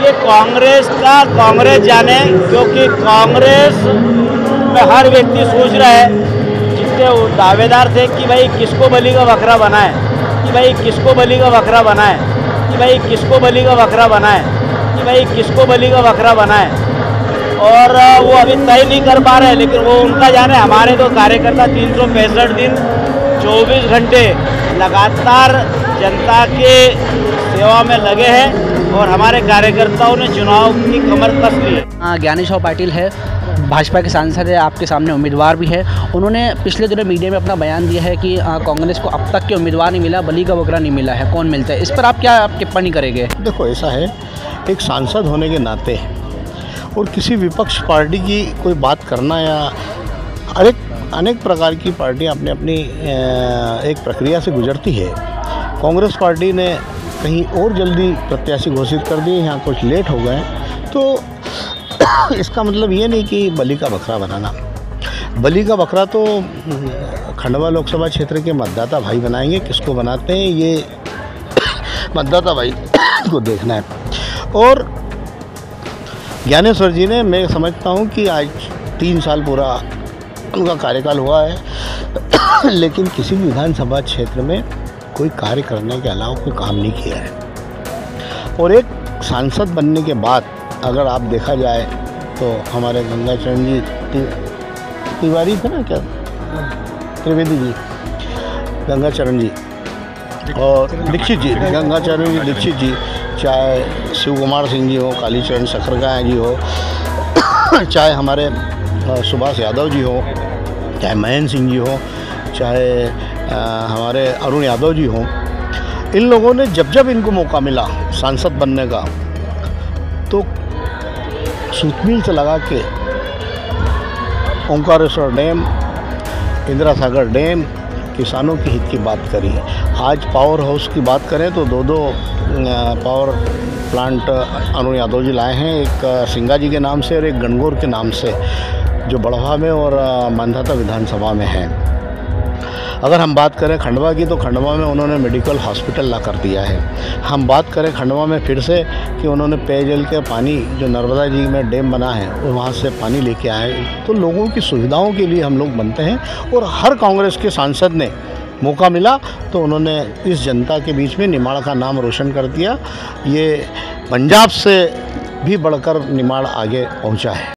देखिए, कांग्रेस का कांग्रेस जाने, क्योंकि कांग्रेस में हर व्यक्ति सोच रहा है, जितने दावेदार थे कि भाई किसको बलि का बकरा बनाए, कि भाई किसको बलि का बकरा बनाए, कि भाई किसको बलि का बकरा बनाए, कि भाई किसको बलि का बकरा बनाए, और वो अभी तय नहीं कर पा रहे। लेकिन वो उनका जाने। हमारे तो कार्यकर्ता 365 दिन 24 घंटे लगातार जनता के सेवा में लगे हैं और हमारे कार्यकर्ताओं ने चुनाव की कमर कस ली है। ज्ञानेश्वर पाटिल है, भाजपा के सांसद है, आपके सामने उम्मीदवार भी है। उन्होंने पिछले दिनों मीडिया में अपना बयान दिया है कि कांग्रेस को अब तक के उम्मीदवार नहीं मिला, बलि का बकरा नहीं मिला है, कौन मिलता है। इस पर आप क्या टिप्पणी करेंगे? देखो, ऐसा है, एक सांसद होने के नाते और किसी विपक्ष पार्टी की कोई बात करना या अनेक प्रकार की पार्टियां अपनी अपनी एक प्रक्रिया से गुजरती है। कांग्रेस पार्टी ने कहीं और जल्दी प्रत्याशी घोषित कर दिए, यहाँ कुछ लेट हो गए, तो इसका मतलब ये नहीं कि बलि का बकरा बनाना। बलि का बकरा तो खंडवा लोकसभा क्षेत्र के मतदाता भाई बनाएंगे, किसको बनाते हैं ये मतदाता भाई को देखना है। और ज्ञानेश्वर जी ने, मैं समझता हूँ कि आज 3 साल पूरा उनका कार्यकाल हुआ है, लेकिन किसी भी विधानसभा क्षेत्र में कोई कार्य करने के अलावा कोई काम नहीं किया है। और एक सांसद बनने के बाद अगर आप देखा जाए तो हमारे गंगाचरण जी तिवारी थे ना, क्या त्रिवेदी जी, गंगाचरण जी और दीक्षित जी, गंगाचरण जी दीक्षित जी, चाहे शिव कुमार सिंह जी हो, कालीचरण सकरगाय जी हो, चाहे हमारे सुभाष यादव जी हो, चाहे महेंद्र सिंह जी हो, चाहे हमारे अरुण यादव जी हों, इन लोगों ने जब इनको मौका मिला सांसद बनने का, तो सूतमील से लगा के ओंकारेश्वर डैम, इंदिरा सागर डैम, किसानों के हित की बात करी। आज पावर हाउस की बात करें तो दो पावर प्लांट अरुण यादव जी लाए हैं, एक सिंगा जी के नाम से और एक गणगौर के नाम से, जो बड़वा में और मांधाता विधानसभा में है। अगर हम बात करें खंडवा की, तो खंडवा में उन्होंने मेडिकल हॉस्पिटल ला कर दिया है। हम बात करें खंडवा में फिर से कि उन्होंने पेयजल के पानी जो नर्मदा जी में डैम बना है वहाँ से पानी लेके आए। तो लोगों की सुविधाओं के लिए हम लोग बनते हैं, और हर कांग्रेस के सांसद ने मौका मिला तो उन्होंने इस जनता के बीच में निमाड़ का नाम रोशन कर दिया। ये पंजाब से भी बढ़कर निमाड़ आगे पहुँचा है।